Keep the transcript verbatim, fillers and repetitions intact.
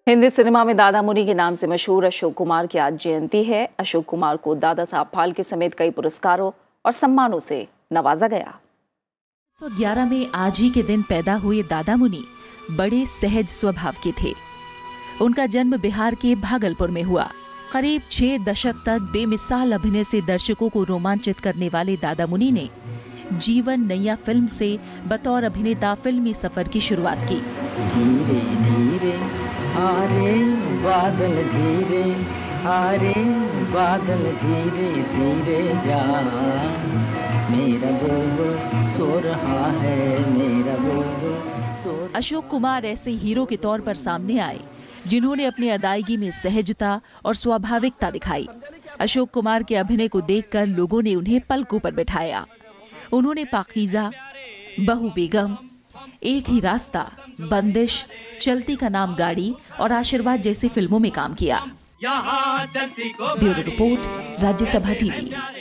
Hindi cinema में दादा मुनि के नाम से मशहूर अशोक कुमार की आज जयंती है। अशोक कुमार को दादा साहब फाल्के समेत कई पुरस्कारों और सम्मानों से नवाजा गया। उन्नीस सौ ग्यारह में आज ही के दिन पैदा हुए दादा मुनि बड़े सहज स्वभाव के थे। उनका जन्म बिहार के भागलपुर में हुआ। करीब छह दशक तक बेमिसाल अभिनय से दर्शकों को रोमांचित करने वाले दादा मुनि ने जीवन नैया फिल्म से बतौर अभिनेता फिल्मी सफर की शुरुआत की। धीरे धीरे आरे बादल धीरे आरे बादल धीरे धीरे जा, मेरा बोल सो रहा है, मेरा बोल सो। अशोक कुमार ऐसे हीरो के तौर पर सामने आए जिन्होंने अपनी अदायगी में सहजता और स्वाभाविकता दिखाई। अशोक कुमार के अभिनय को देखकर लोगों ने उन्हें पलकों पर बिठाया। उन्होंने पाकीज़ा, बहू बेगम, एक ही रास्ता, बंदिश, चलती का नाम गाड़ी और आशीर्वाद जैसी फिल्मों में काम किया। Bureau report, Rajya Sabha TV.